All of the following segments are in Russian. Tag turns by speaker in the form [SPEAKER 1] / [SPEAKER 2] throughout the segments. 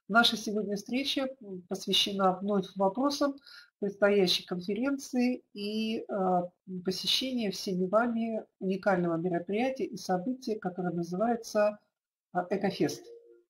[SPEAKER 1] Наша сегодня встреча посвящена вновь вопросам предстоящей конференции и посещения всеми вами уникального мероприятия и события, которое называется Экофест.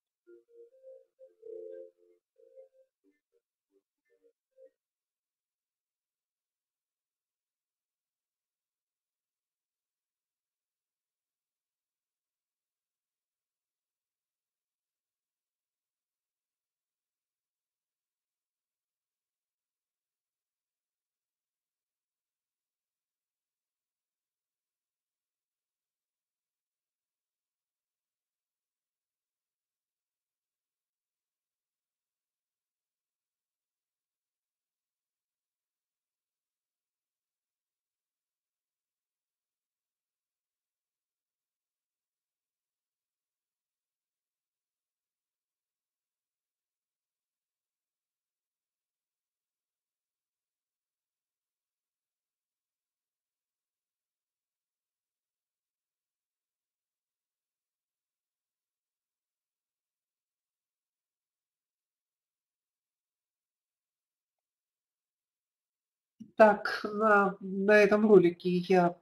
[SPEAKER 1] Так, на этом ролике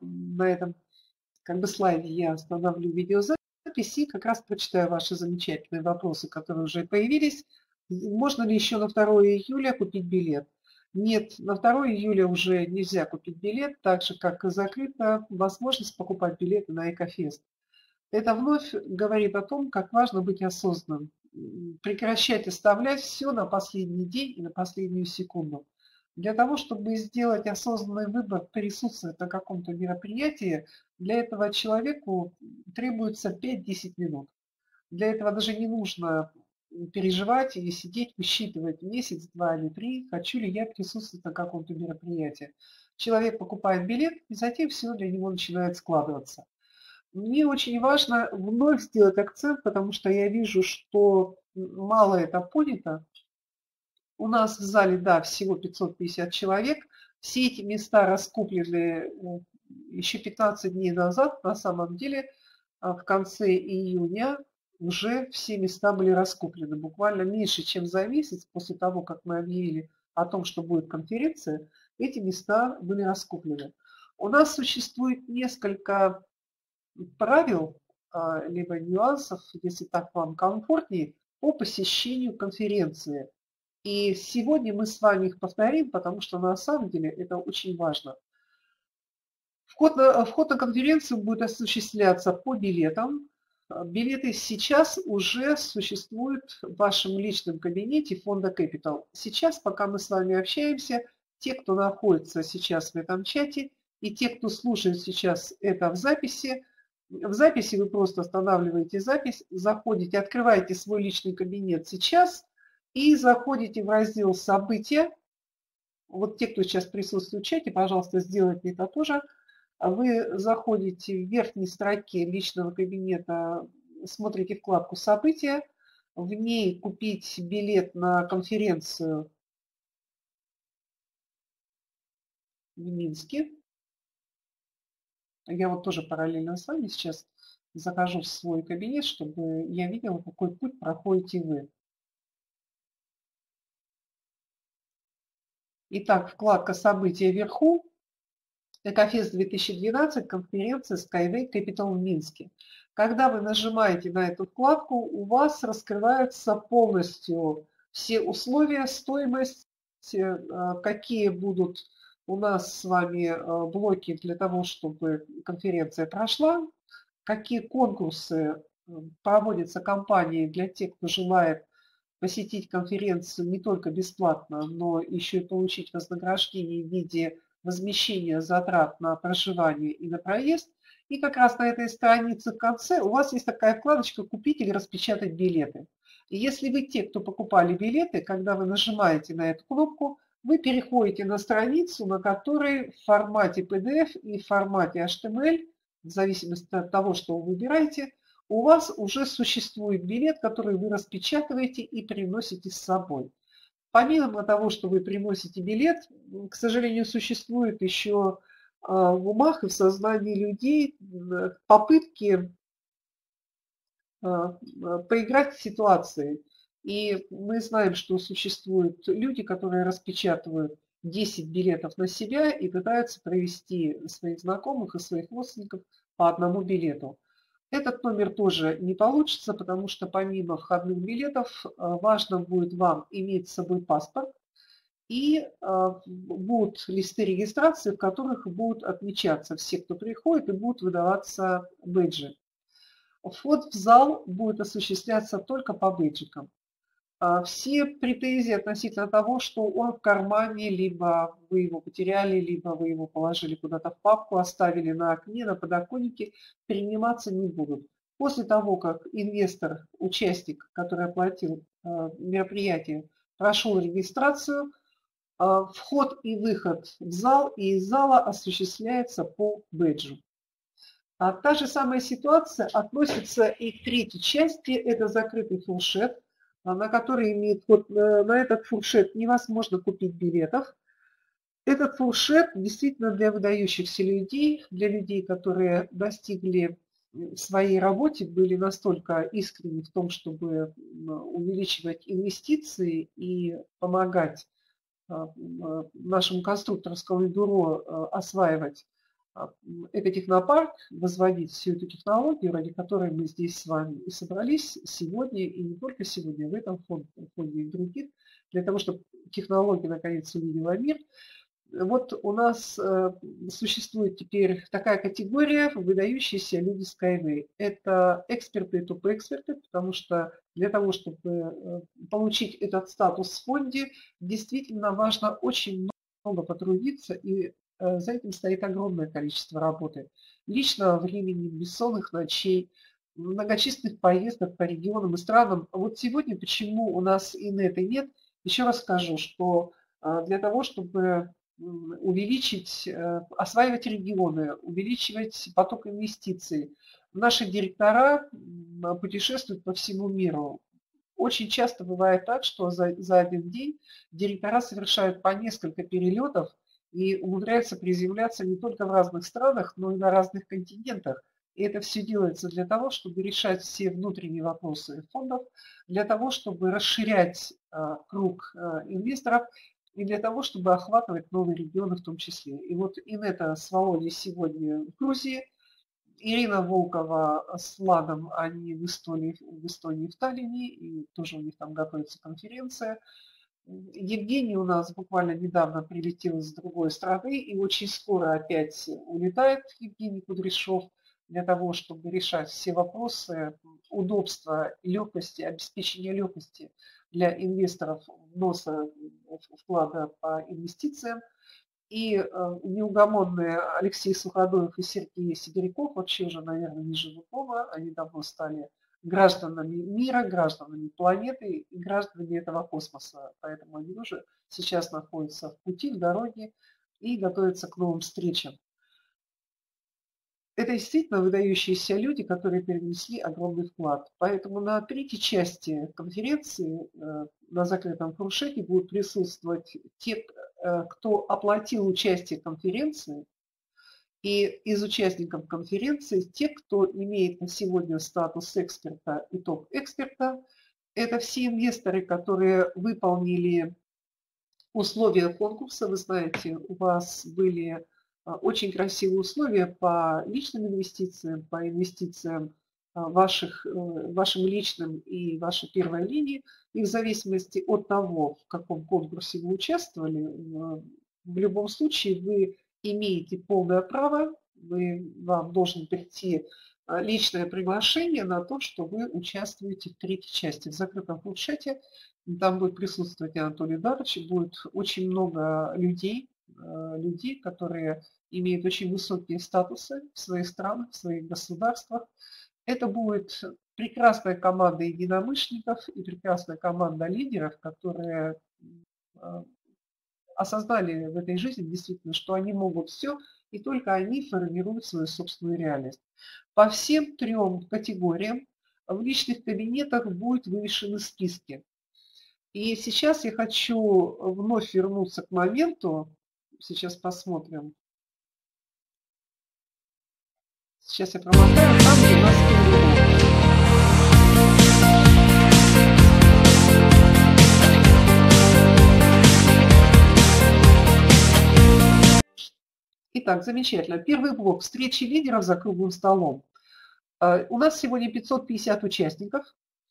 [SPEAKER 1] на этом как бы слайде я остановлю видеозапись и как раз прочитаю ваши замечательные вопросы, которые уже появились. Можно ли еще на 2 июля купить билет? Нет, на 2 июля уже нельзя купить билет, так же, как и закрыта возможность покупать билеты на Экофест. Это вновь говорит о том, как важно быть осознанным, прекращать оставлять все на последний день и на последнюю секунду. Для того, чтобы сделать осознанный выбор, присутствовать на каком-то мероприятии, для этого человеку требуется 5-10 минут. Для этого даже не нужно переживать или сидеть, высчитывать месяц, 2 или 3, хочу ли я присутствовать на каком-то мероприятии. Человек покупает билет, и затем все для него начинает складываться. Мне очень важно вновь сделать акцент, потому что я вижу, что мало это понято. У нас в зале, да, всего 550 человек. Все эти места раскуплены еще 15 дней назад. На самом деле в конце июня уже все места были раскуплены. Буквально меньше, чем за месяц после того, как мы объявили о том, что будет конференция, эти места были раскуплены. У нас существует несколько правил, либо нюансов, если так вам комфортнее, по посещению конференции. И сегодня мы с вами их повторим, потому что на самом деле это очень важно. Вход на конференцию будет осуществляться по билетам. Билеты сейчас уже существуют в вашем личном кабинете фонда Capital. Сейчас, пока мы с вами общаемся, те, кто находится сейчас в этом чате, и те, кто слушает сейчас это в записи вы просто останавливаете запись, заходите, открываете свой личный кабинет сейчас и заходите в раздел «События». Вот те, кто сейчас присутствует в чате, пожалуйста, сделайте это тоже. Вы заходите в верхней строке личного кабинета, смотрите вкладку «События», в ней купить билет на конференцию в Минске. Я вот тоже параллельно с вами сейчас захожу в свой кабинет, чтобы я видела, какой путь проходите вы. Итак, вкладка «События» вверху. Экофест 2012, конференция Skyway Capital в Минске. Когда вы нажимаете на эту вкладку, у вас раскрываются полностью все условия, стоимость, какие будут у нас с вами блоки для того, чтобы конференция прошла, какие конкурсы проводятся компанией для тех, кто желает посетить конференцию не только бесплатно, но еще и получить вознаграждение в виде возмещения затрат на проживание и на проезд. И как раз на этой странице в конце у вас есть такая вкладочка «Купить или распечатать билеты». И если вы те, кто покупали билеты, когда вы нажимаете на эту кнопку, вы переходите на страницу, на которой в формате PDF и в формате HTML, в зависимости от того, что вы выбираете, у вас уже существует билет, который вы распечатываете и приносите с собой. Помимо того, что вы приносите билет, к сожалению, существует еще в умах и в сознании людей попытки поиграть в ситуации. И мы знаем, что существуют люди, которые распечатывают 10 билетов на себя и пытаются провести своих знакомых и своих родственников по одному билету. Этот номер тоже не получится, потому что помимо входных билетов важно будет вам иметь с собой паспорт и будут листы регистрации, в которых будут отмечаться все, кто приходит, и будут выдаваться бейджи. Вход в зал будет осуществляться только по бейджикам. Все претензии относительно того, что он в кармане, либо вы его потеряли, либо вы его положили куда-то в папку, оставили на окне, на подоконнике, приниматься не будут. После того, как инвестор, участник, который оплатил мероприятие, прошел регистрацию, вход и выход в зал и из зала осуществляется по бейджу. Та же самая ситуация относится и к третьей части, это закрытый фуршет, на который имеет, вот на этот фуршет невозможно купить билетов. Этот фуршет действительно для выдающихся людей, для людей, которые достигли в своей работе, были настолько искренни в том, чтобы увеличивать инвестиции и помогать нашему конструкторскому бюро осваивать экотехнопарк, возводить всю эту технологию, ради которой мы здесь с вами и собрались сегодня, и не только сегодня, в этом фонде и в других, для того, чтобы технология наконец увидела мир. Вот у нас существует теперь такая категория выдающиеся люди Skyway. Это эксперты и топ-эксперты, потому что для того, чтобы получить этот статус в фонде, действительно важно очень много потрудиться, и за этим стоит огромное количество работы. Личного времени, бессонных ночей, многочисленных поездок по регионам и странам. Вот сегодня почему у нас инета нет, еще раз скажу, что для того, чтобы увеличить, осваивать регионы, увеличивать поток инвестиций, наши директора путешествуют по всему миру. Очень часто бывает так, что за один день директора совершают по несколько перелетов и умудряются приземляться не только в разных странах, но и на разных континентах. И это все делается для того, чтобы решать все внутренние вопросы фондов, для того, чтобы расширять круг инвесторов и для того, чтобы охватывать новые регионы в том числе. И вот Инета с Володей сегодня в Грузии, Ирина Волкова с Ладом, они в Эстонии, в Таллине, и тоже у них там готовится конференция. Евгений у нас буквально недавно прилетел из другой страны и очень скоро опять улетает, Евгений Кудряшов, для того, чтобы решать все вопросы удобства, легкости, обеспечения легкости для инвесторов вноса вклада по инвестициям. И неугомонные Алексей Суходоев и Сергей Сибиряков вообще уже, наверное, не живут дома, они давно стали гражданами мира, гражданами планеты и гражданами этого космоса. Поэтому они уже сейчас находятся в пути, в дороге и готовятся к новым встречам. Это действительно выдающиеся люди, которые перенесли огромный вклад. Поэтому на третьей части конференции на закрытом фуршете будут присутствовать те, кто оплатил участие в конференции, и из участников конференции те, кто имеет на сегодня статус эксперта и топ-эксперта, это все инвесторы, которые выполнили условия конкурса. Вы знаете, у вас были очень красивые условия по личным инвестициям, по инвестициям вашим личным и вашей первой линии. И в зависимости от того, в каком конкурсе вы участвовали, в любом случае вы имеете полное право, вам должен прийти личное приглашение на то, что вы участвуете в третьей части, в закрытом фуршете. Там будет присутствовать Анатолий Эдуардович, будет очень много людей, которые имеют очень высокие статусы в своих странах, в своих государствах. Это будет прекрасная команда единомышленников и прекрасная команда лидеров, которые осознали в этой жизни действительно, что они могут все, и только они формируют свою собственную реальность. По всем трем категориям в личных кабинетах будут вывешены списки. И сейчас я хочу вновь вернуться к моменту, сейчас посмотрим. Сейчас я промотаю, там, где у нас Итак, замечательно. Первый блок – встречи лидеров за круглым столом. У нас сегодня 550 участников.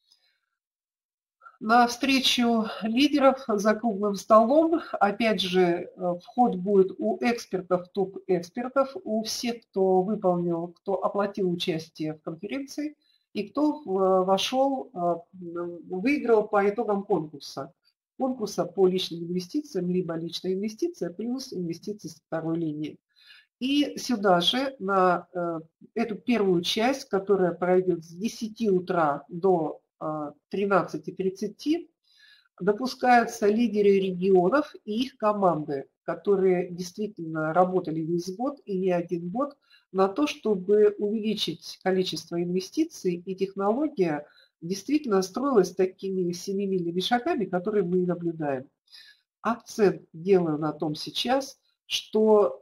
[SPEAKER 1] На встречу лидеров за круглым столом, опять же, вход будет у экспертов, топ-экспертов, у всех, кто выполнил, кто оплатил участие в конференции и кто вошел, выиграл по итогам конкурса. Конкурса по личным инвестициям, либо личная инвестиция плюс инвестиции с второй линии. И сюда же, на эту первую часть, которая пройдет с 10 утра до 13:30, допускаются лидеры регионов и их команды, которые действительно работали весь год и не один год на то, чтобы увеличить количество инвестиций, и технология действительно строилась такими семимильными шагами, которые мы наблюдаем. Акцент делаю на том сейчас, что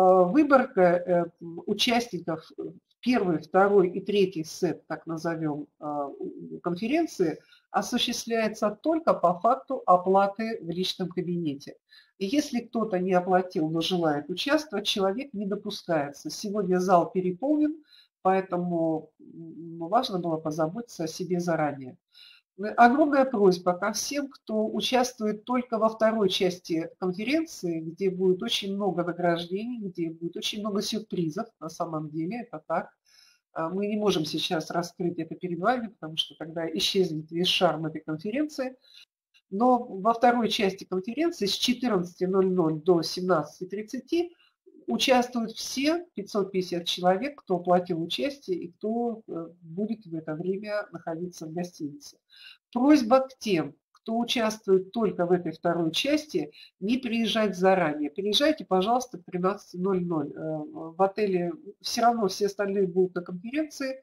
[SPEAKER 1] выборка участников первый, второй и третий сет, так назовем, конференции, осуществляется только по факту оплаты в личном кабинете. И если кто-то не оплатил, но желает участвовать, человек не допускается. Сегодня зал переполнен, поэтому важно было позаботиться о себе заранее. Огромная просьба ко всем, кто участвует только во второй части конференции, где будет очень много награждений, где будет очень много сюрпризов, на самом деле это так. Мы не можем сейчас раскрыть это перед вами, потому что тогда исчезнет весь шарм этой конференции. Но во второй части конференции с 14:00 до 17:30 участвуют все 550 человек, кто оплатил участие и кто будет в это время находиться в гостинице. Просьба к тем, кто участвует только в этой второй части, не приезжать заранее. Приезжайте, пожалуйста, к 13:00. В отеле все равно все остальные будут на конференции.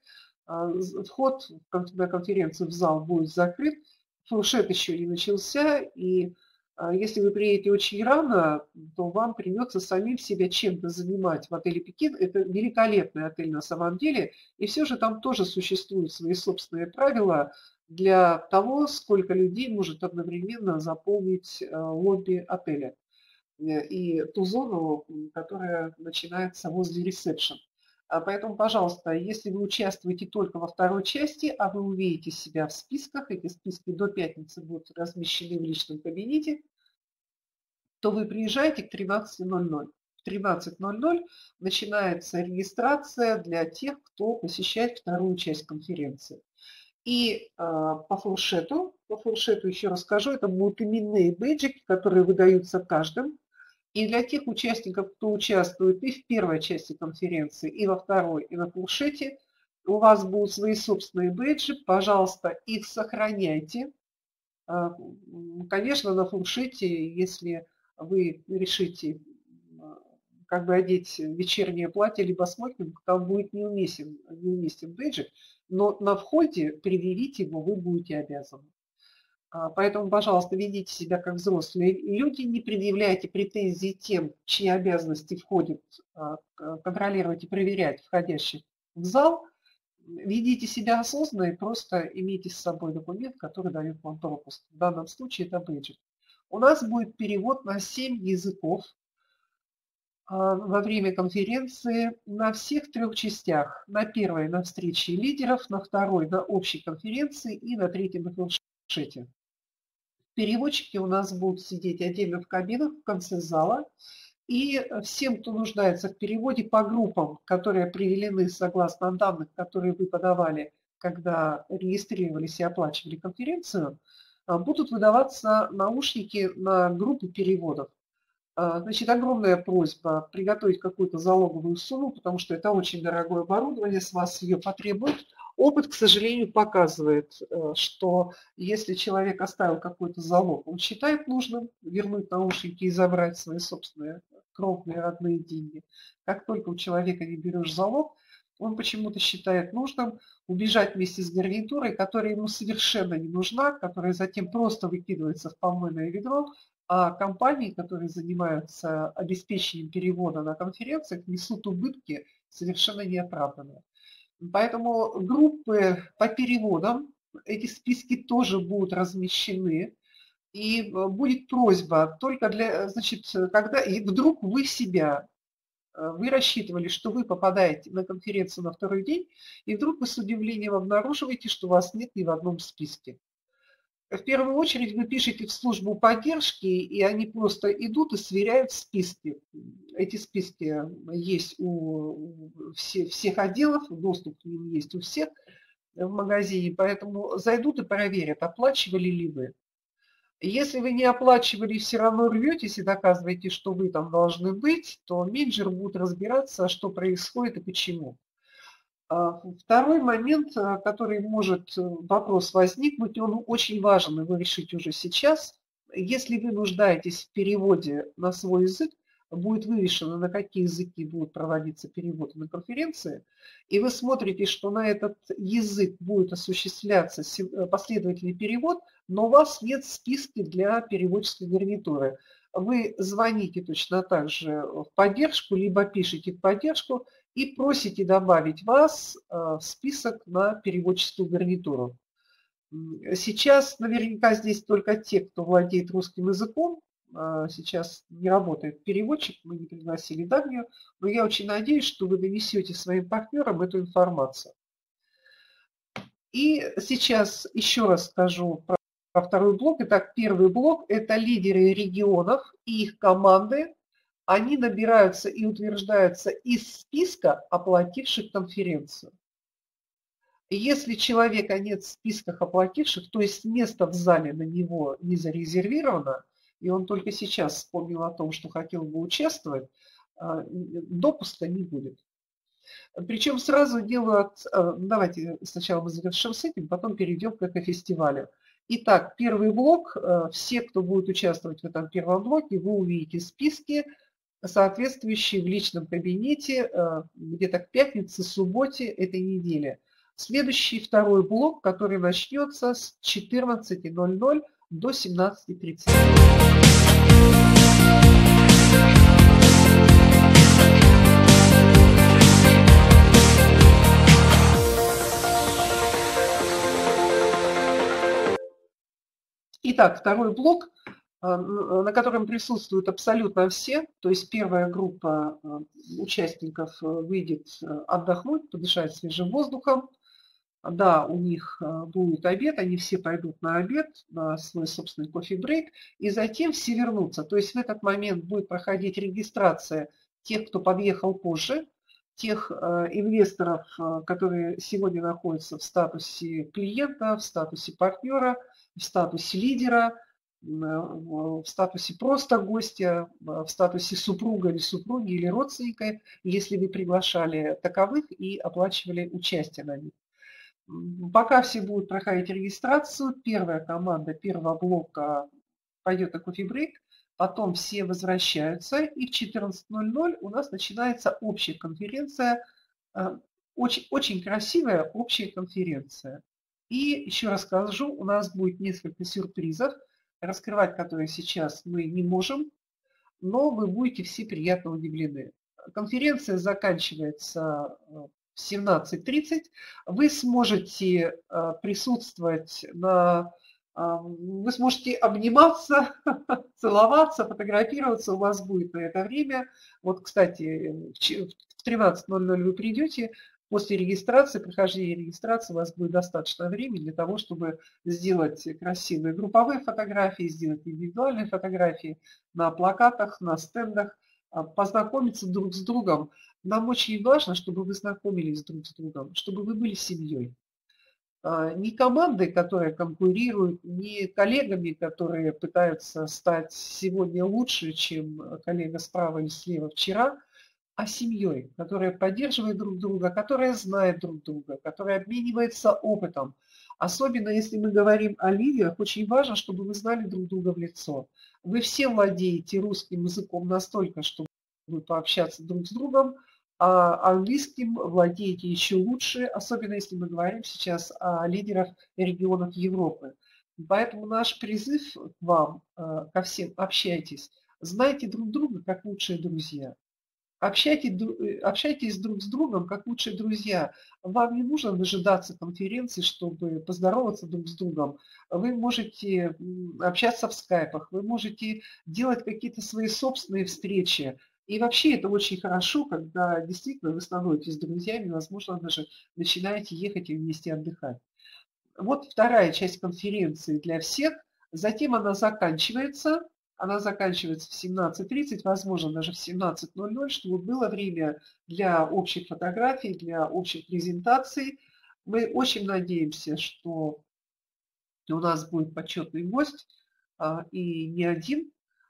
[SPEAKER 1] Вход на конференцию в зал будет закрыт. Фуршет еще не начался, и если вы приедете очень рано, то вам придется самим себя чем-то занимать в отеле «Пекин». Это великолепный отель на самом деле, и все же там тоже существуют свои собственные правила для того, сколько людей может одновременно заполнить лобби отеля и ту зону, которая начинается возле ресепшн. Поэтому, пожалуйста, если вы участвуете только во второй части, а вы увидите себя в списках, эти списки до пятницы будут размещены в личном кабинете, то вы приезжаете к 13:00. В 13:00 начинается регистрация для тех, кто посещает вторую часть конференции. И по фуршету еще раз скажу, это будут именные бейджики, которые выдаются каждым. И для тех участников, кто участвует и в первой части конференции, и во второй, и на фуршете, у вас будут свои собственные бейджи, пожалуйста, их сохраняйте. Конечно, на фуршете, если вы решите как бы одеть вечернее платье либо смокинг, там будет неуместен бейджик, но на входе предъявить его вы будете обязаны. Поэтому, пожалуйста, ведите себя как взрослые люди, не предъявляйте претензий тем, чьи обязанности входят контролировать и проверять входящих в зал. Ведите себя осознанно и просто имейте с собой документ, который дает вам пропуск. В данном случае это бейджик. У нас будет перевод на 7 языков во время конференции на всех 3 частях. На первой на встрече лидеров, на второй на общей конференции и на третьей на фуршете. Переводчики у нас будут сидеть отдельно в кабинах в конце зала. И всем, кто нуждается в переводе по группам, которые определены согласно данных, которые вы подавали, когда регистрировались и оплачивали конференцию, будут выдаваться наушники на группы переводов. Значит, огромная просьба приготовить какую-то залоговую сумму, потому что это очень дорогое оборудование, с вас ее потребуют. Опыт, к сожалению, показывает, что если человек оставил какой-то залог, он считает нужным вернуть наушники и забрать свои собственные кровные родные деньги. Как только у человека не берешь залог, он почему-то считает нужным убежать вместе с гарнитурой, которая ему совершенно не нужна, которая затем просто выкидывается в помойное ведро, а компании, которые занимаются обеспечением перевода на конференциях, несут убытки совершенно неоправданные. Поэтому группы по переводам, эти списки тоже будут размещены. И будет просьба только для, значит, когда и вдруг вы себя Вы рассчитывали, что вы попадаете на конференцию на второй день, и вдруг вы с удивлением обнаруживаете, что вас нет ни в одном списке. В первую очередь вы пишете в службу поддержки, и они просто идут и сверяют списки. Эти списки есть у всех отделов, доступ к ним есть у всех в магазине, поэтому зайдут и проверят, оплачивали ли вы. Если вы не оплачивали и все равно рветесь и доказываете, что вы там должны быть, то менеджер будет разбираться, что происходит и почему. Второй момент, который может вопрос возникнуть, он очень важен, и вы решите уже сейчас. Если вы нуждаетесь в переводе на свой язык, будет вывешено, на какие языки будут проводиться переводы на конференции, и вы смотрите, что на этот язык будет осуществляться последовательный перевод, но у вас нет списка для переводческой гарнитуры. Вы звоните точно так же в поддержку, либо пишите в поддержку и просите добавить вас в список на переводческую гарнитуру. Сейчас наверняка здесь только те, кто владеет русским языком. Сейчас не работает переводчик, мы не пригласили Дагнию, но я очень надеюсь, что вы донесете своим партнерам эту информацию. И сейчас еще раз скажу про второй блок. Итак, первый блок – это лидеры регионов и их команды. Они набираются и утверждаются из списка оплативших конференцию. И если человека нет в списках оплативших, то есть место в зале на него не зарезервировано, и он только сейчас вспомнил о том, что хотел бы участвовать, допуска не будет. Причем сразу делают, давайте сначала мы завершим с этим, потом перейдем к экофестивалю. Итак, первый блок, все, кто будет участвовать в этом первом блоке, вы увидите списки, соответствующие в личном кабинете где-то к пятнице, субботе этой недели. Следующий второй блок, который начнется с 14:00 до 17:30. Итак, второй блок, на котором присутствуют абсолютно все, то есть первая группа участников выйдет отдохнуть, подышать свежим воздухом. Да, у них будет обед, они все пойдут на обед, на свой собственный кофе-брейк, и затем все вернутся. То есть в этот момент будет проходить регистрация тех, кто подъехал позже, тех инвесторов, которые сегодня находятся в статусе клиента, в статусе партнера, в статусе лидера, в статусе просто гостя, в статусе супруга или супруги или родственника, если вы приглашали таковых и оплачивали участие на них. Пока все будут проходить регистрацию, первая команда первого блока пойдет на кофе-брейк, потом все возвращаются, и в 14:00 у нас начинается общая конференция, очень, очень красивая общая конференция. И еще раз скажу, у нас будет несколько сюрпризов, раскрывать которые сейчас мы не можем, но вы будете все приятно удивлены. Конференция заканчивается в 17:30. Вы сможете присутствовать вы сможете обниматься, целоваться, фотографироваться, у вас будет на это время. Вот, кстати, в 13:00 вы придете, после регистрации, прохождения регистрации у вас будет достаточно времени для того, чтобы сделать красивые групповые фотографии, сделать индивидуальные фотографии на плакатах, на стендах, познакомиться друг с другом. Нам очень важно, чтобы вы знакомились друг с другом, чтобы вы были семьей. Не командой, которые конкурируют, не коллегами, которые пытаются стать сегодня лучше, чем коллега справа или слева вчера, а семьей, которая поддерживает друг друга, которая знает друг друга, которая обменивается опытом. Особенно если мы говорим о лидерах, очень важно, чтобы вы знали друг друга в лицо. Вы все владеете русским языком настолько, чтобы пообщаться друг с другом, а английским владеете еще лучше, особенно если мы говорим сейчас о лидерах регионов Европы. Поэтому наш призыв к вам, ко всем, общайтесь, знайте друг друга как лучшие друзья. Общайтесь друг с другом как лучшие друзья. Вам не нужно дожидаться конференции, чтобы поздороваться друг с другом. Вы можете общаться в скайпах, вы можете делать какие-то свои собственные встречи. И вообще это очень хорошо, когда действительно вы становитесь друзьями, возможно, даже начинаете ехать и вместе отдыхать. Вот вторая часть конференции для всех. Затем она заканчивается в 17:30, возможно, даже в 17:00, чтобы было время для общих фотографий, для общих презентаций. Мы очень надеемся, что у нас будет почетный гость, и не один.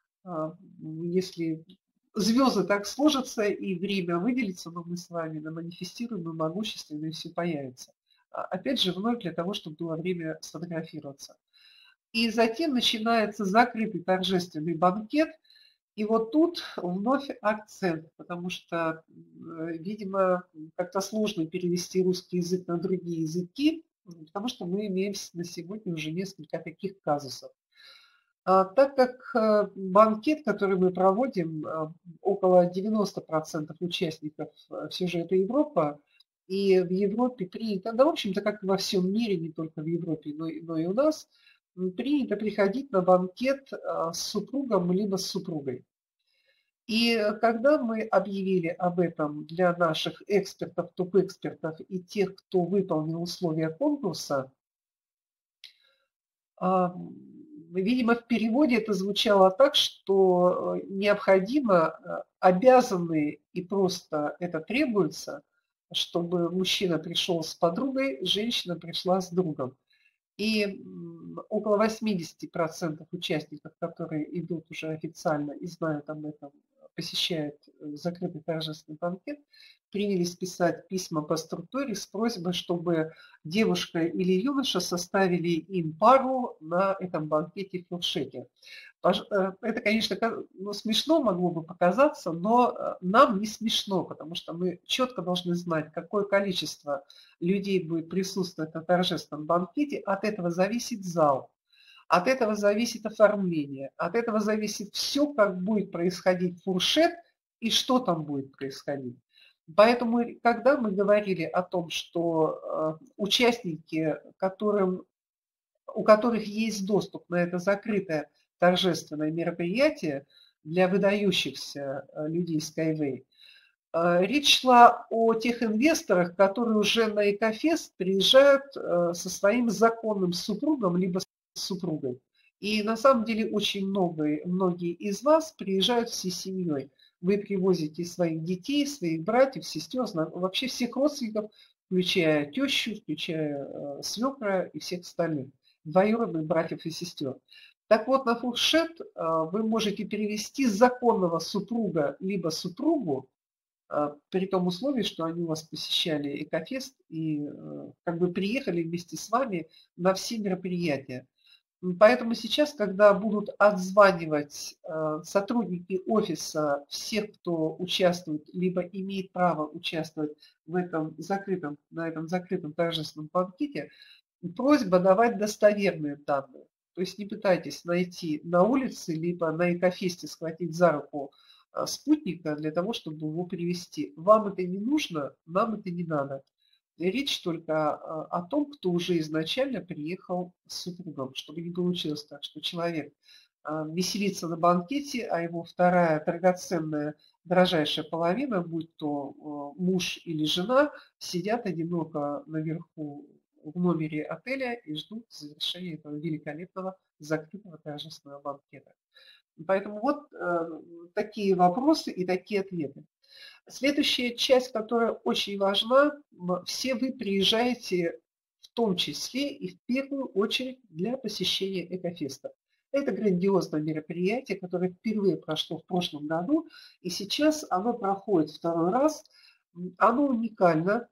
[SPEAKER 1] Если звезды так сложатся и время выделится, но мы с вами наманифестируем, мы могущественны, и все появится. Опять же, вновь для того, чтобы было время сфотографироваться. И затем начинается закрытый торжественный банкет. И вот тут вновь акцент, потому что, видимо, как-то сложно перевести русский язык на другие языки, потому что мы имеем на сегодня уже несколько таких казусов. Так как банкет, который мы проводим, около 90% участников все же это Европа, и в Европе принято, да, в общем-то, как и во всем мире, не только в Европе, но и у нас, принято приходить на банкет с супругом либо с супругой. И когда мы объявили об этом для наших экспертов, топ-экспертов и тех, кто выполнил условия конкурса, видимо, в переводе это звучало так, что необходимо, обязаны и просто это требуется, чтобы мужчина пришел с подругой, женщина пришла с другом. И около 80% участников, которые идут уже официально и знают об этом, посещают закрытый торжественный банкет, принялись писать письма по структуре с просьбой, чтобы девушка или юноша составили им пару на этом банкете в фуршете. Это, конечно, смешно могло бы показаться, но нам не смешно, потому что мы четко должны знать, какое количество людей будет присутствовать на торжественном банкете. От этого зависит зал, от этого зависит оформление, от этого зависит все, как будет происходить фуршет и что там будет происходить. Поэтому, когда мы говорили о том, что участники, у которых есть доступ на это закрытое торжественное мероприятие для выдающихся людей Skyway, речь шла о тех инвесторах, которые уже на Экофест приезжают со своим законным супругом либо с супругой. И на самом деле очень многие из вас приезжают всей семьей. Вы привозите своих детей, своих братьев, сестер, вообще всех родственников, включая тещу, включая свекра и всех остальных, двоюродных братьев и сестер. Так вот, на фуршет вы можете перевести законного супруга либо супругу, при том условии, что они у вас посещали Экофест и как бы приехали вместе с вами на все мероприятия. Поэтому сейчас, когда будут отзванивать сотрудники офиса всех, кто участвует, либо имеет право участвовать в этом на этом закрытом торжественном банкете, просьба давать достоверные данные. То есть не пытайтесь найти на улице, либо на Экофесте схватить за руку спутника для того, чтобы его привести. Вам это не нужно, нам это не надо. Речь только о том, кто уже изначально приехал с супругом, чтобы не получилось так, что человек веселится на банкете, а его вторая драгоценная, дорожайшая половина, будь то муж или жена, сидят одиноко наверху в номере отеля и ждут завершения этого великолепного закрытого торжественного банкета. Поэтому вот такие вопросы и такие ответы. Следующая часть, которая очень важна, все вы приезжаете в том числе и в первую очередь для посещения Экофеста. Это грандиозное мероприятие, которое впервые прошло в прошлом году, и сейчас оно проходит второй раз. Оно уникально,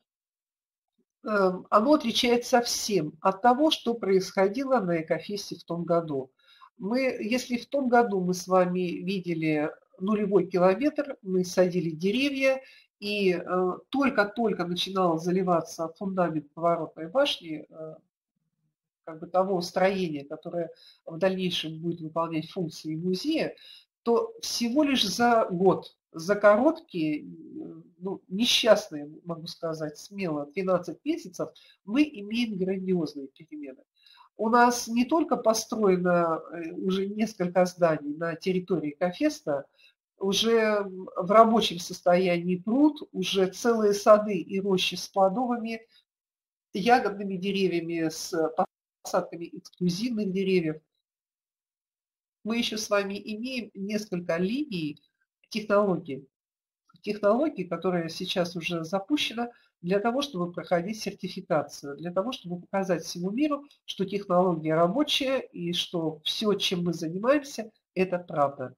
[SPEAKER 1] оно отличается совсем от того, что происходило на Экофесте в том году. Если в том году мы с вами видели нулевой километр, мы садили деревья, и только-только начинал заливаться фундамент поворотной башни, как бы того строения, которое в дальнейшем будет выполнять функции музея, то всего лишь за год, за короткие, несчастные, могу сказать смело, 12 месяцев, мы имеем грандиозные перемены. У нас не только построено уже несколько зданий на территории Экофеста, уже в рабочем состоянии пруд, уже целые сады и рощи с плодовыми, ягодными деревьями, с посадками эксклюзивных деревьев. Мы еще с вами имеем несколько линий технологий, которая сейчас уже запущена для того, чтобы проходить сертификацию, для того, чтобы показать всему миру, что технология рабочая и что все, чем мы занимаемся, это правда.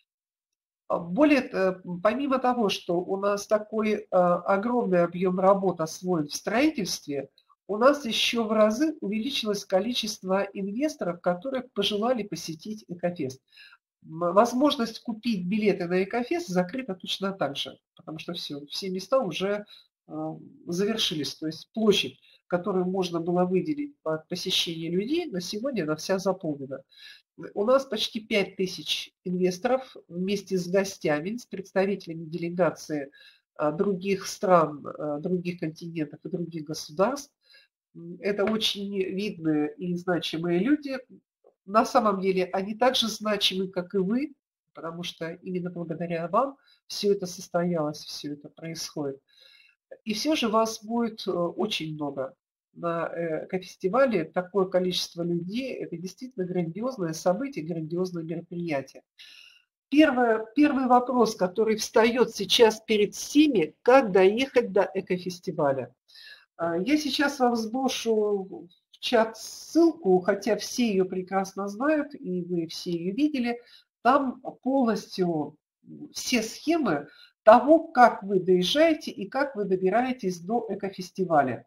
[SPEAKER 1] Помимо того, что у нас такой огромный объем работ освоен в строительстве, у нас еще в разы увеличилось количество инвесторов, которые пожелали посетить Экофест. Возможность купить билеты на Экофест закрыта точно так же, потому что все места уже завершились. То есть площадь, которую можно было выделить под посещение людей, на сегодня она вся заполнена. У нас почти 5000 инвесторов вместе с гостями, с представителями делегации других стран, других континентов и других государств. Это очень видные и значимые люди. На самом деле они также значимы, как и вы, потому что именно благодаря вам все это состоялось, все это происходит. И все же вас будет очень много на экофестивале. Такое количество людей – это действительно грандиозное событие, грандиозное мероприятие. Первый вопрос, который встает сейчас перед всеми – как доехать до экофестиваля? Я сейчас вам сброшу в чат ссылку, хотя все ее прекрасно знают, и вы все ее видели. Там полностью все схемы того, как вы доезжаете и как вы добираетесь до экофестиваля.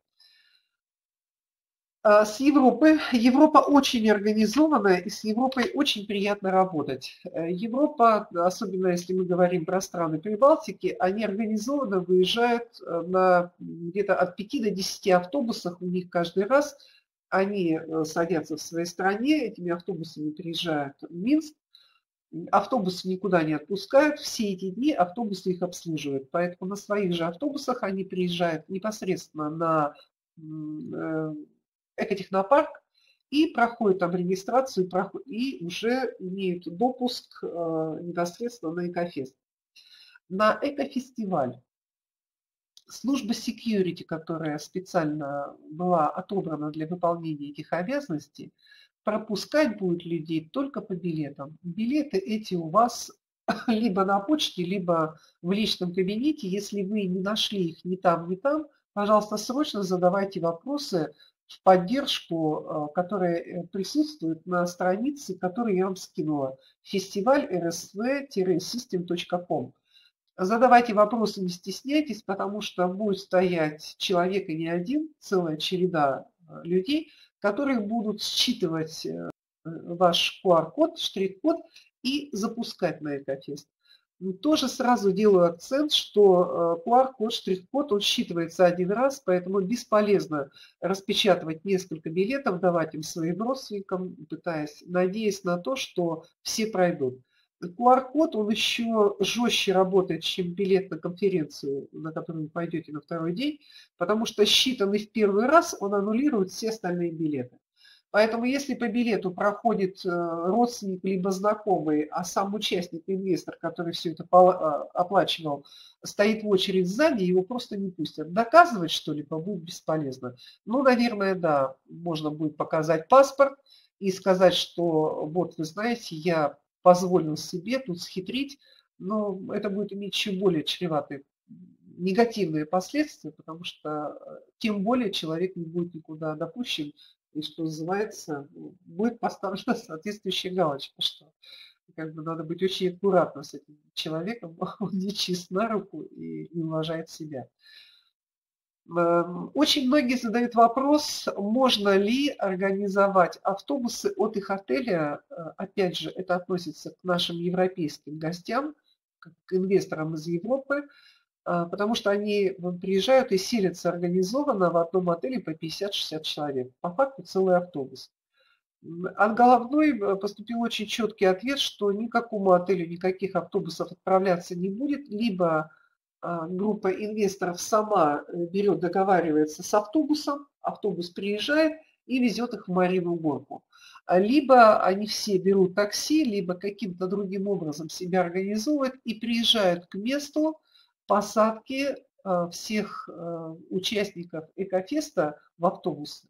[SPEAKER 1] С Европы. Европа очень организованная, и с Европой очень приятно работать. Европа, особенно если мы говорим про страны Прибалтики, они организованно выезжают на где-то от 5 до 10 автобусах у них каждый раз. Они садятся в своей стране, этими автобусами приезжают в Минск. Автобусы никуда не отпускают, все эти дни автобусы их обслуживают. Поэтому на своих же автобусах они приезжают непосредственно на экотехнопарк и проходят там регистрацию и уже имеют допуск непосредственно на Экофест. На Экофестиваль служба security, которая специально была отобрана для выполнения этих обязанностей, пропускать будет людей только по билетам. Билеты эти у вас либо на почте, либо в личном кабинете. Если вы не нашли их ни там, пожалуйста, срочно задавайте вопросы в поддержку, которая присутствует на странице, которую я вам скинула. Фестиваль rsv-system.com. Задавайте вопросы, не стесняйтесь, потому что будет стоять человек и не один, целая череда людей, которые будут считывать ваш QR-код, штрих-код и запускать на Экофест. Тоже сразу делаю акцент, что QR-код, штрих-код, он считывается один раз, поэтому бесполезно распечатывать несколько билетов, давать им своим родственникам, надеясь на то, что все пройдут. QR-код, он еще жестче работает, чем билет на конференцию, на которую вы пойдете на второй день, потому что считанный в первый раз, он аннулирует все остальные билеты. Поэтому если по билету проходит родственник либо знакомый, а сам участник, инвестор, который все это оплачивал, стоит в очередь сзади, его просто не пустят. Доказывать что-либо будет бесполезно. Ну, наверное, да, можно будет показать паспорт и сказать, что вот, вы знаете, я позволил себе тут схитрить, но это будет иметь еще более чреватые негативные последствия, потому что тем более человек не будет никуда допущен, и, что называется, будет поставлена соответствующая галочка, что как бы надо быть очень аккуратно с этим человеком, он не чист на руку и не уважает себя. Очень многие задают вопрос, можно ли организовать автобусы от их отеля. Опять же, это относится к нашим европейским гостям, к инвесторам из Европы, потому что они приезжают и селятся организованно в одном отеле по 50-60 человек. По факту целый автобус. От Головной поступил очень четкий ответ, что никакому отелю никаких автобусов отправляться не будет, либо группа инвесторов сама берет, договаривается с автобусом, автобус приезжает и везет их в Марину Горку. либо они все берут такси, либо каким-то другим образом себя организовывают и приезжают к месту посадки всех участников Экофеста в автобусы.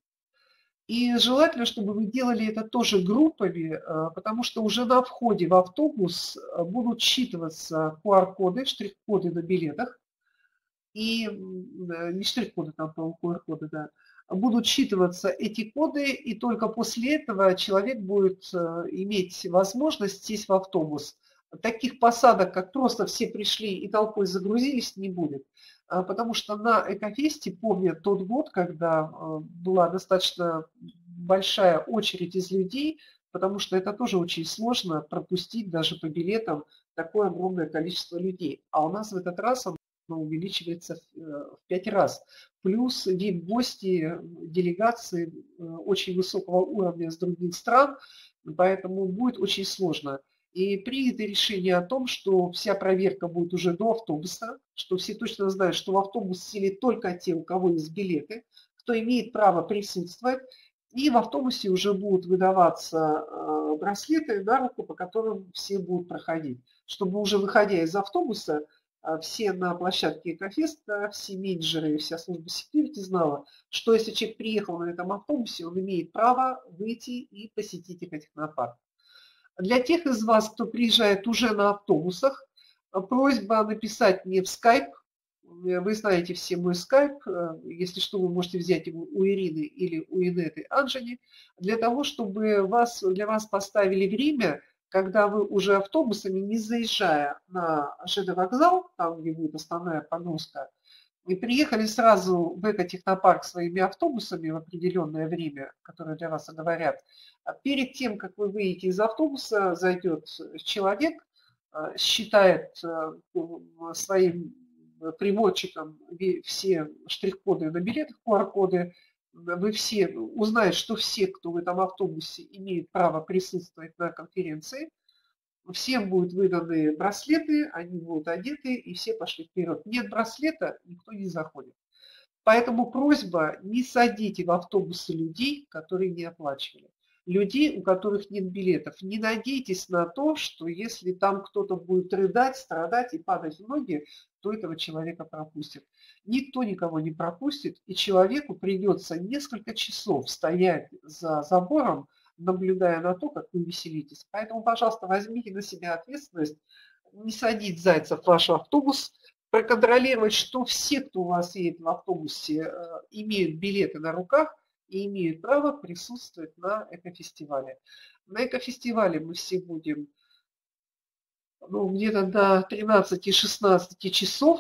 [SPEAKER 1] И желательно, чтобы вы делали это тоже группами, потому что уже на входе в автобус будут считываться QR-коды, штрих-коды на билетах, и не штрих-коды, там, по-моему, QR-коды, да, будут считываться эти коды, и только после этого человек будет иметь возможность сесть в автобус. Таких посадок, как просто все пришли и толпой загрузились, не будет. Потому что на Экофесте, помню тот год, когда была достаточно большая очередь из людей, потому что это тоже очень сложно пропустить даже по билетам такое огромное количество людей. А у нас в этот раз увеличивается в 5 раз. Плюс VIP-гости, делегации очень высокого уровня с других стран, поэтому будет очень сложно. И принято решение о том, что вся проверка будет уже до автобуса, что все точно знают, что в автобус сели только те, у кого есть билеты, кто имеет право присутствовать. И в автобусе уже будут выдаваться браслеты на руку, по которым все будут проходить. Чтобы уже выходя из автобуса, все на площадке Экофеста, все менеджеры и вся служба секьюрити знала, что если человек приехал на этом автобусе, он имеет право выйти и посетить их технопарк. Для тех из вас, кто приезжает уже на автобусах, просьба написать мне в Skype. Вы знаете все мой Skype. Если что, вы можете взять его у Ирины или у Инеты Анжени, для того, чтобы для вас поставили время, когда вы уже автобусами, не заезжая на ЖД вокзал, там, где будет основная погрузка, и приехали сразу в экотехнопарк своими автобусами в определенное время, которое для вас оговорят. Перед тем, как вы выйдете из автобуса, зайдет человек, считает своим приводчиком все штрих-коды на билетах, QR-коды. Вы все узнаете, что все, кто в этом автобусе, имеют право присутствовать на конференции. Всем будут выданы браслеты, они будут одеты, и все пошли вперед. Нет браслета, никто не заходит. Поэтому просьба, не садите в автобусы людей, которые не оплачивали. Людей, у которых нет билетов. Не надейтесь на то, что если там кто-то будет рыдать, страдать и падать в ноги, то этого человека пропустят. Никто никого не пропустит, и человеку придется несколько часов стоять за забором, наблюдая на то, как вы веселитесь. Поэтому, пожалуйста, возьмите на себя ответственность не садить зайцев в ваш автобус, проконтролировать, что все, кто у вас едет в автобусе, имеют билеты на руках и имеют право присутствовать на экофестивале. На экофестивале мы все будем где-то до 13-16 часов,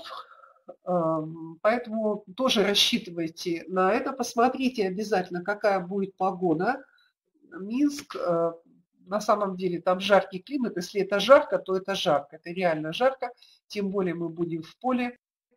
[SPEAKER 1] поэтому тоже рассчитывайте на это. Посмотрите обязательно, какая будет погода. Минск, на самом деле, там жаркий климат. Если это жарко, то это жарко. Это реально жарко. Тем более мы будем в поле,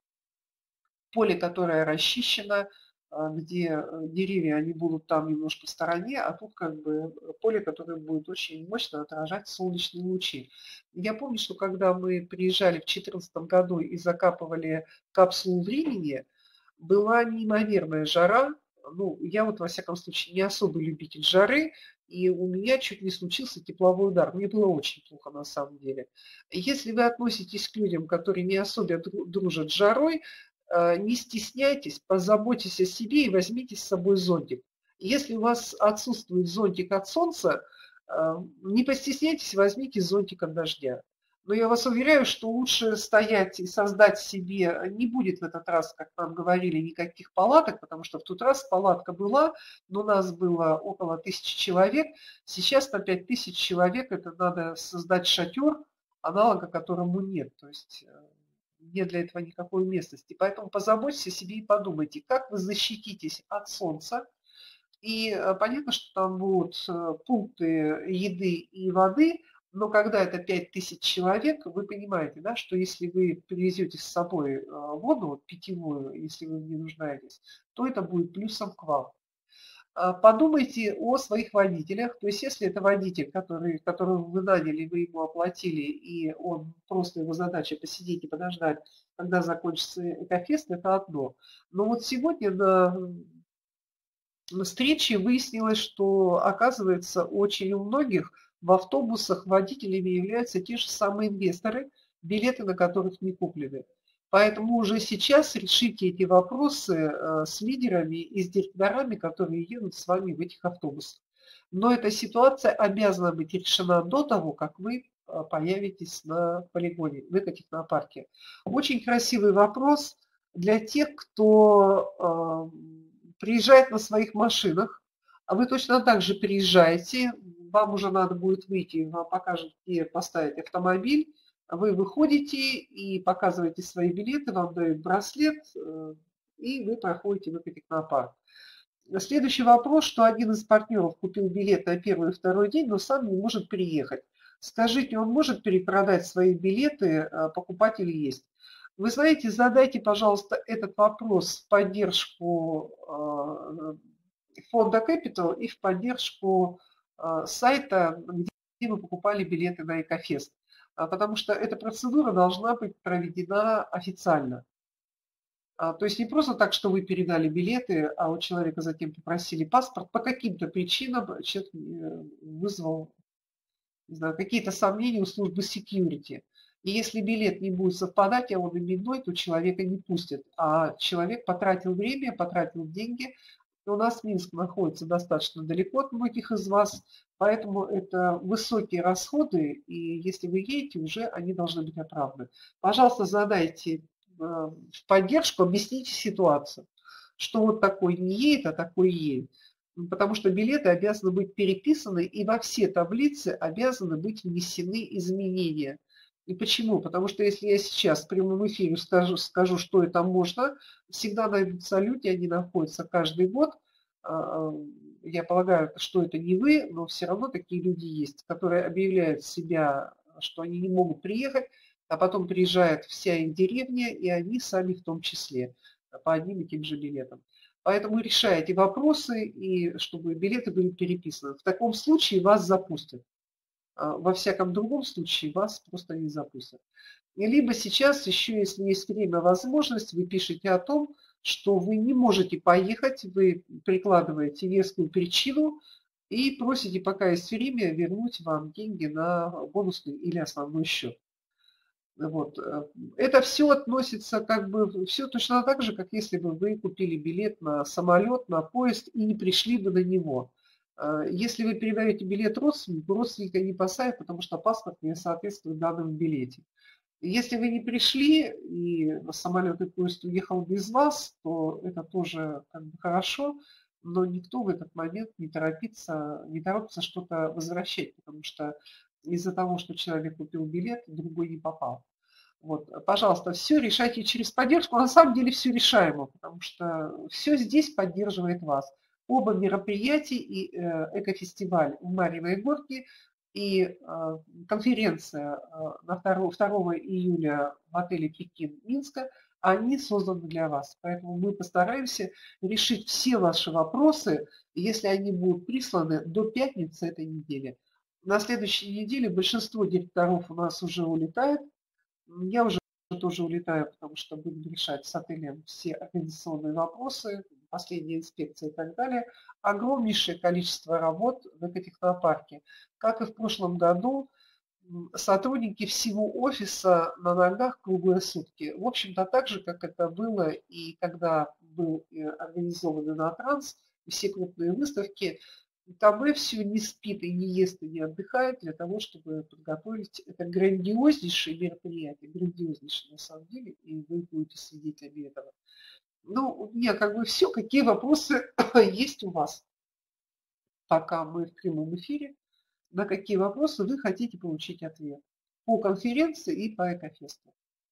[SPEAKER 1] которое расчищено, где деревья, они будут там немножко в стороне, а тут как бы поле, которое будет очень мощно отражать солнечные лучи. Я помню, что когда мы приезжали в 2014 году и закапывали капсулу времени, была неимоверная жара. Я вот, во всяком случае, не особый любитель жары, и у меня чуть не случился тепловой удар. Мне было очень плохо на самом деле. Если вы относитесь к людям, которые не особо дружат с жарой, не стесняйтесь, позаботьтесь о себе и возьмите с собой зонтик. Если у вас отсутствует зонтик от солнца, не постесняйтесь, возьмите зонтик от дождя. Но я вас уверяю, что лучше стоять и создать себе, не будет в этот раз, как нам говорили, никаких палаток, потому что в тот раз палатка была, но нас было около 1000 человек. Сейчас на 5000 человек это надо создать шатер, аналога которому нет. То есть нет для этого никакой местности. Поэтому позаботьтесь о себе и подумайте, как вы защититесь от солнца. И понятно, что там будут пункты еды и воды, но когда это 5000 человек, вы понимаете, да, что если вы привезете с собой воду питьевую, если вы в ней нуждаетесь, то это будет плюсом к вам. Подумайте о своих водителях, то есть если это водитель, которого вы наняли, вы ему оплатили, и он просто его задача посидеть и подождать, когда закончится Экофест, это одно. Но вот сегодня на встречи выяснилось, что, оказывается, очень у многих в автобусах водителями являются те же самые инвесторы, билеты на которых не куплены. Поэтому уже сейчас решите эти вопросы с лидерами и с директорами, которые едут с вами в этих автобусах. Но эта ситуация обязана быть решена до того, как вы появитесь на полигоне, в экотехнопарке. Очень красивый вопрос для тех, кто приезжает на своих машинах, а вы точно так же приезжаете, вам уже надо будет выйти, вам покажут, где поставить автомобиль, вы выходите и показываете свои билеты, вам дают браслет, и вы проходите в экотехнопарк. Следующий вопрос, что один из партнеров купил билет на первый и второй день, но сам не может приехать. Скажите, он может перепродать свои билеты, покупатели есть? Вы знаете, задайте, пожалуйста, этот вопрос в поддержку фонда Capital и в поддержку сайта, где вы покупали билеты на Экофест. Потому что эта процедура должна быть проведена официально. То есть не просто так, что вы передали билеты, а у человека затем попросили паспорт. По каким-то причинам человек вызвал, не знаю, какие-то сомнения у службы security. И если билет не будет совпадать, а он именной, то человека не пустят. А человек потратил время, потратил деньги. И у нас Минск находится достаточно далеко от многих из вас, поэтому это высокие расходы, и если вы едете, уже они должны быть оправданы. Пожалуйста, задайте в поддержку, объясните ситуацию, что вот такой не едет, а такой едет. Потому что билеты обязаны быть переписаны, и во все таблицы обязаны быть внесены изменения. И почему? Потому что если я сейчас в прямом эфире скажу, что это можно, всегда найдутся люди, они находятся каждый год. Я полагаю, что это не вы, но все равно такие люди есть, которые объявляют себя, что они не могут приехать, а потом приезжает вся их деревня, и они сами в том числе, по одним и тем же билетам. Поэтому решайте вопросы, и чтобы билеты были переписаны. В таком случае вас запустят. Во всяком другом случае вас просто не запустят. Либо сейчас еще, если есть время, возможность, вы пишете о том, что вы не можете поехать, вы прикладываете вескую причину и просите, пока есть время, вернуть вам деньги на бонусный или основной счет. Вот. Это все относится как бы, все точно так же, как если бы вы купили билет на самолет, на поезд и не пришли бы на него. Если вы передаете билет родственнику, родственника не поставят, потому что паспорт не соответствует данным в билете. Если вы не пришли и самолет и поезд уехал без вас, то это тоже как бы хорошо, но никто в этот момент не торопится что-то возвращать, потому что из-за того, что человек купил билет, другой не попал. Вот, пожалуйста, все решайте через поддержку. На самом деле все решаемо, потому что все здесь поддерживает вас. Оба мероприятия, и экофестиваль в Марьиной Горке, и конференция на 2 июля в отеле «Пекин» Минска, они созданы для вас. Поэтому мы постараемся решить все ваши вопросы, если они будут присланы до пятницы этой недели. На следующей неделе большинство директоров у нас уже улетает. Я уже тоже улетаю, потому что будем решать с отелем все организационные вопросы, последняя инспекция и так далее. Огромнейшее количество работ в экотехнопарке. Как и в прошлом году, сотрудники всего офиса на ногах круглые сутки. В общем-то, так же, как это было и когда был организован Инотранс, все крупные выставки, КБ все не спит и не ест и не отдыхает для того, чтобы подготовить это грандиознейшее мероприятие, грандиознейшее на самом деле, и вы будете свидетелями этого. Ну, у меня как бы все. Какие вопросы есть у вас, пока мы в прямом эфире? На какие вопросы вы хотите получить ответ по конференции и по Экофесту?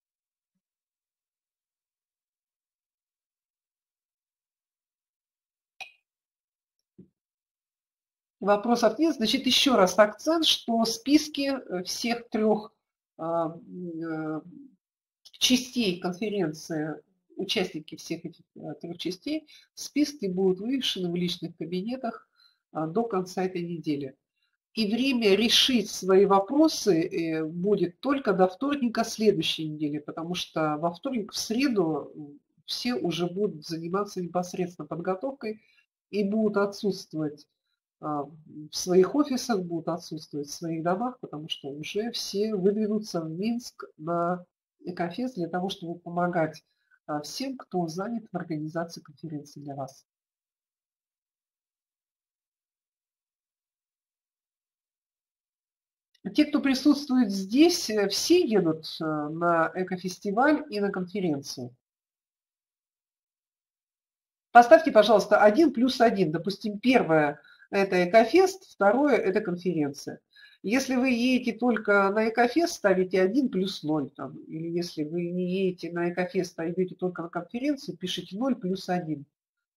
[SPEAKER 1] Вопросов нет. Значит, еще раз акцент, что списки всех трех частей конференции, участники всех этих трех частей, списки будут вывешены в личных кабинетах до конца этой недели. И время решить свои вопросы будет только до вторника следующей недели, потому что во вторник, в среду все уже будут заниматься непосредственно подготовкой и будут отсутствовать в своих офисах, будут отсутствовать в своих домах, потому что уже все выдвинутся в Минск на Экофест для того, чтобы помогать всем, кто занят в организации конференции для вас. Те, кто присутствует здесь, все едут на экофестиваль и на конференцию. Поставьте, пожалуйста, 1+1. Допустим, первое – это Экофест, второе – это конференция. Если вы едете только на Экофест, ставите 1+0. Там, или если вы не едете на Экофест, а идете только на конференцию, пишите 0+1.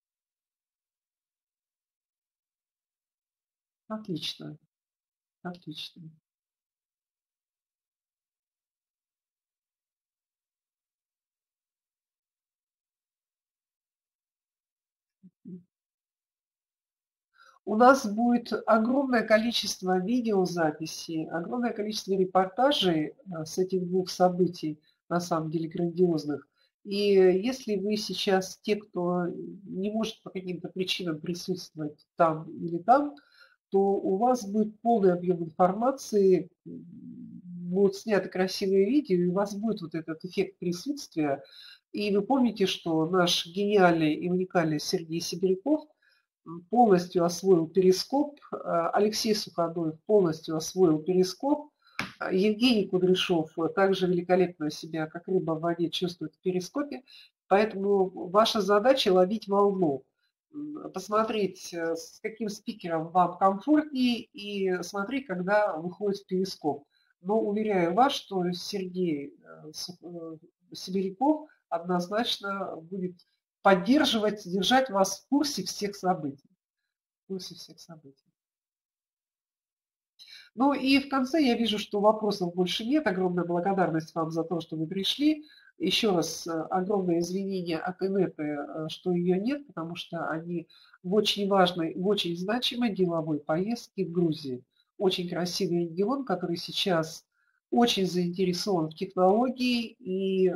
[SPEAKER 1] Отлично, отлично. У нас будет огромное количество видеозаписей, огромное количество репортажей с этих двух событий, на самом деле грандиозных. И если вы сейчас, те, кто не может по каким-то причинам присутствовать там или там, то у вас будет полный объем информации, будут сняты красивые видео, и у вас будет вот этот эффект присутствия. И вы помните, что наш гениальный и уникальный Сергей Сибиряков полностью освоил перископ, Алексей Суходоев полностью освоил перископ, Евгений Кудряшов также великолепно себя, как рыба в воде, чувствует в перископе. Поэтому ваша задача ловить волну, посмотреть, с каким спикером вам комфортнее, и смотреть, когда выходит в перископ. Но уверяю вас, что Сергей Сибиряков однозначно будет поддерживать, держать вас в курсе всех событий. В курсе всех событий. Ну и в конце я вижу, что вопросов больше нет. Огромная благодарность вам за то, что вы пришли. Еще раз огромное извинение от Инеты, что ее нет, потому что они в очень важной, в очень значимой деловой поездке в Грузии. Очень красивый регион, который сейчас очень заинтересован в технологии, и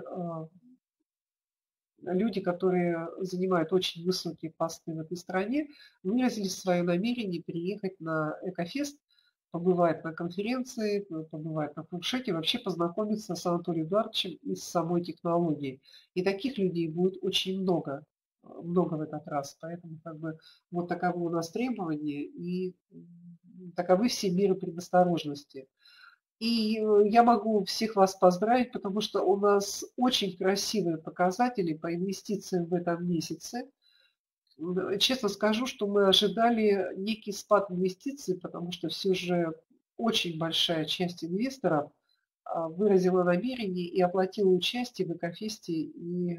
[SPEAKER 1] люди, которые занимают очень высокие посты в этой стране, выразили свое намерение переехать на Экофест, побывать на конференции, побывать на фуршете, вообще познакомиться с Анатолием Эдуардовичем и с самой технологией. И таких людей будет очень много, много в этот раз. Поэтому как бы вот таковы у нас требования и таковы все меры предосторожности. И я могу всех вас поздравить, потому что у нас очень красивые показатели по инвестициям в этом месяце. Честно скажу, что мы ожидали некий спад инвестиций, потому что все же очень большая часть инвесторов выразила намерение и оплатила участие в Экофесте и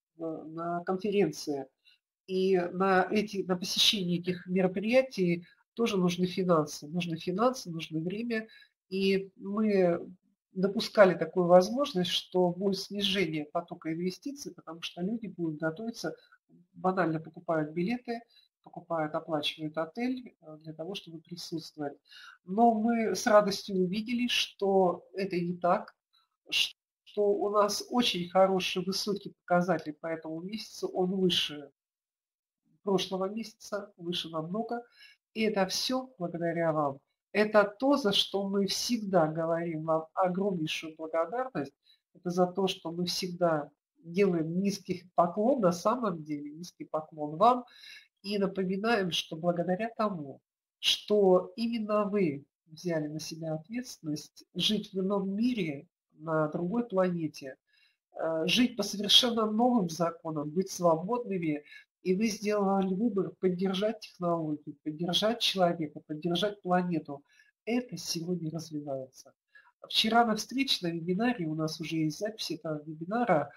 [SPEAKER 1] на конференции. И на посещение этих мероприятий тоже нужны финансы. Нужны финансы, нужно время. И мы допускали такую возможность, что будет снижение потока инвестиций, потому что люди будут готовиться, банально покупают билеты, покупают, оплачивают отель для того, чтобы присутствовать. Но мы с радостью увидели, что это не так, что у нас очень хороший, высокий показатель по этому месяцу, он выше прошлого месяца, выше намного. И это все благодаря вам. Это то, за что мы всегда говорим вам огромнейшую благодарность. Это за то, что мы всегда делаем низкий поклон, на самом деле низкий поклон вам. И напоминаем, что благодаря тому, что именно вы взяли на себя ответственность жить в ином мире, на другой планете, жить по совершенно новым законам, быть свободными, и вы сделали выбор поддержать технологию, поддержать человека, поддержать планету. Это сегодня развивается. Вчера на встрече, на вебинаре, у нас уже есть запись этого вебинара,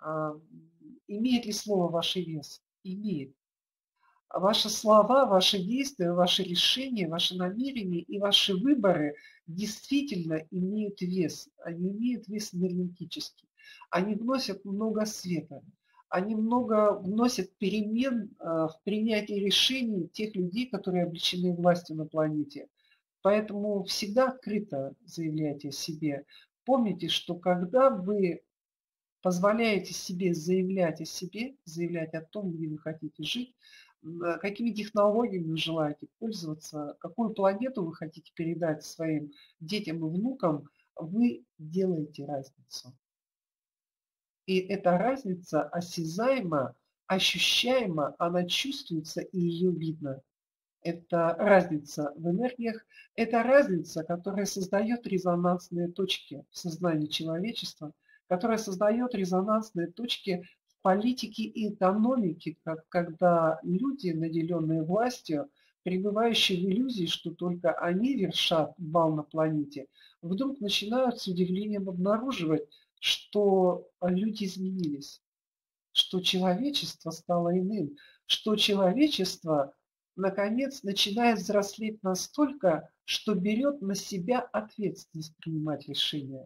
[SPEAKER 1] имеет ли слово ваш вес? Имеет. Ваши слова, ваши действия, ваши решения, ваши намерения и ваши выборы действительно имеют вес. Они имеют вес энергетический. Они вносят много света. Они много вносят перемен в принятии решений тех людей, которые облечены властью на планете. Поэтому всегда открыто заявляйте о себе. Помните, что когда вы позволяете себе заявлять о себе, заявлять о том, где вы хотите жить, какими технологиями вы желаете пользоваться, какую планету вы хотите передать своим детям и внукам, вы делаете разницу. И эта разница осязаема, ощущаема, она чувствуется и ее видно. Это разница в энергиях, это разница, которая создает резонансные точки в сознании человечества, которая создает резонансные точки в политике и экономике, когда люди, наделенные властью, пребывающие в иллюзии, что только они вершат бал на планете, вдруг начинают с удивлением обнаруживать, что люди изменились, что человечество стало иным, что человечество наконец начинает взрослеть настолько, что берет на себя ответственность принимать решения.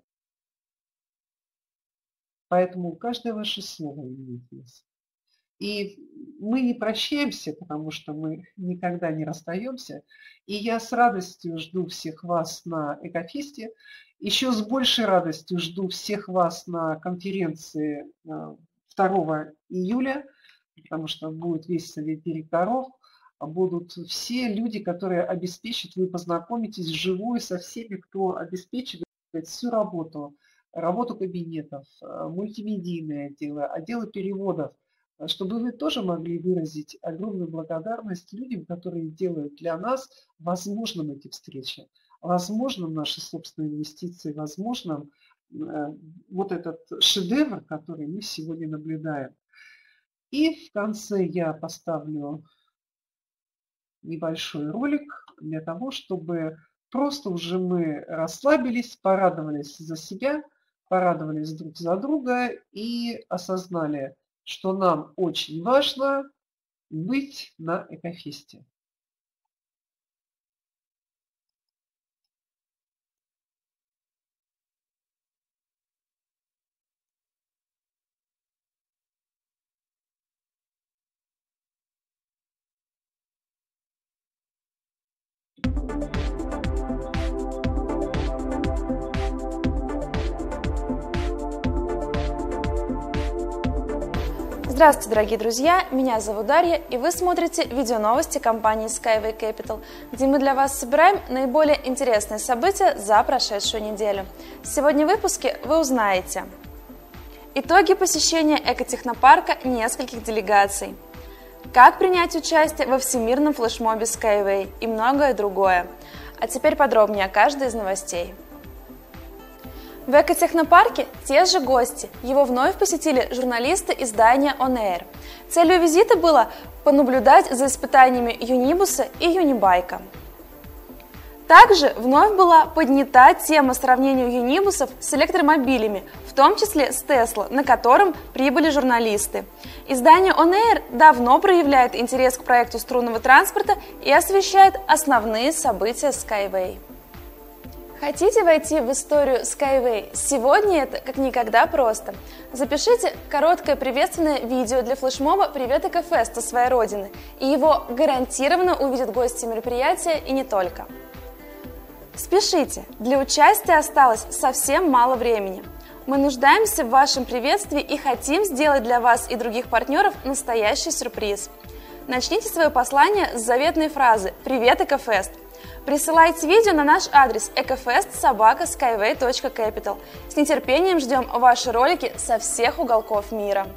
[SPEAKER 1] Поэтому каждое ваше слово имеет вес. И мы не прощаемся, потому что мы никогда не расстаемся. И я с радостью жду всех вас на Экофесте. Еще с большей радостью жду всех вас на конференции 2 июля, потому что будет весь совет директоров, будут все люди, которые обеспечат, вы познакомитесь вживую со всеми, кто обеспечивает всю работу кабинетов, мультимедийные отделы, отделы переводов, чтобы вы тоже могли выразить огромную благодарность людям, которые делают для нас возможным эти встречи, возможным наши собственные инвестиции, возможным вот этот шедевр, который мы сегодня наблюдаем. И в конце я поставлю небольшой ролик для того, чтобы просто уже мы расслабились, порадовались за себя, порадовались друг за друга и осознали, что нам очень важно быть на Экофесте.
[SPEAKER 2] Здравствуйте, дорогие друзья! Меня зовут Дарья, и вы смотрите видеоновости компании Skyway Capital, где мы для вас собираем наиболее интересные события за прошедшую неделю. Сегодня в выпуске вы узнаете итоги посещения экотехнопарка нескольких делегаций, как принять участие во всемирном флешмобе Skyway и многое другое. А теперь подробнее о каждой из новостей. В экотехнопарке те же гости. Его вновь посетили журналисты издания On Air. Целью визита было понаблюдать за испытаниями Юнибуса и Юнибайка. Также вновь была поднята тема сравнения Юнибусов с электромобилями, в том числе с Tesla, на котором прибыли журналисты. Издание On Air давно проявляет интерес к проекту струнного транспорта и освещает основные события Skyway. Хотите войти в историю Skyway? Сегодня это как никогда просто. Запишите короткое приветственное видео для флешмоба «Привет Экофеста» своей родины, и его гарантированно увидят гости мероприятия и не только. Спешите, для участия осталось совсем мало времени. Мы нуждаемся в вашем приветствии и хотим сделать для вас и других партнеров настоящий сюрприз. Начните свое послание с заветной фразы «Привет Экофест». Присылайте видео на наш адрес ecofest@skyway.capital. С нетерпением ждем ваши ролики со всех уголков мира.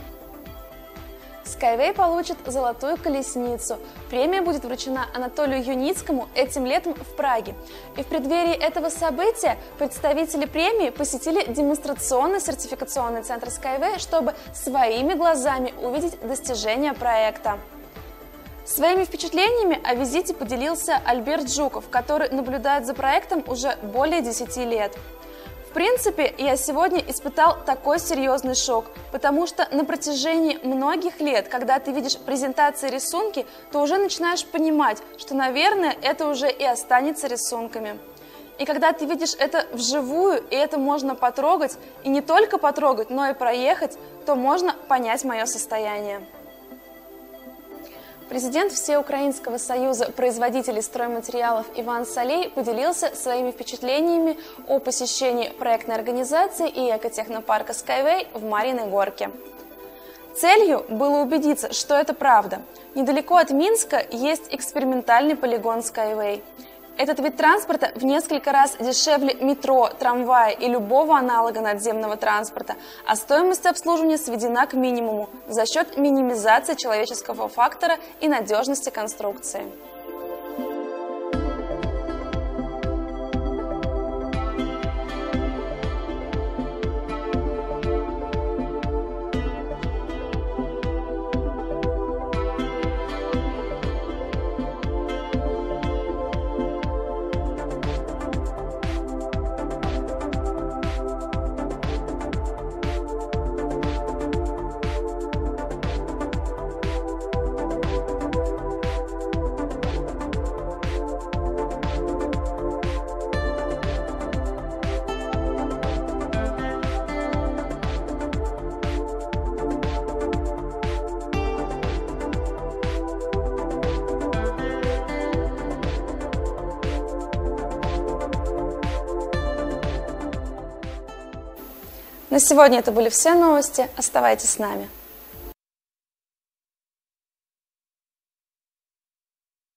[SPEAKER 2] Skyway получит золотую колесницу. Премия будет вручена Анатолию Юницкому этим летом в Праге. И в преддверии этого события представители премии посетили демонстрационный сертификационный центр Skyway, чтобы своими глазами увидеть достижения проекта. Своими впечатлениями о визите поделился Альберт Жуков, который наблюдает за проектом уже более 10 лет. В принципе, я сегодня испытал такой серьезный шок, потому что на протяжении многих лет, когда ты видишь презентации рисунки, то уже начинаешь понимать, что, наверное, это уже и останется рисунками. И когда ты видишь это вживую, и это можно потрогать, и не только потрогать, но и проехать, то можно понять мое состояние. Президент Всеукраинского союза производителей стройматериалов Иван Солей поделился своими впечатлениями о посещении проектной организации и экотехнопарка Skyway в Марьиной Горке. Целью было убедиться, что это правда. Недалеко от Минска есть экспериментальный полигон Skyway. Этот вид транспорта в несколько раз дешевле метро, трамвая и любого аналога надземного транспорта, а стоимость обслуживания сведена к минимуму за счет минимизации человеческого фактора и надежности конструкции. На сегодня это были все новости. Оставайтесь с нами.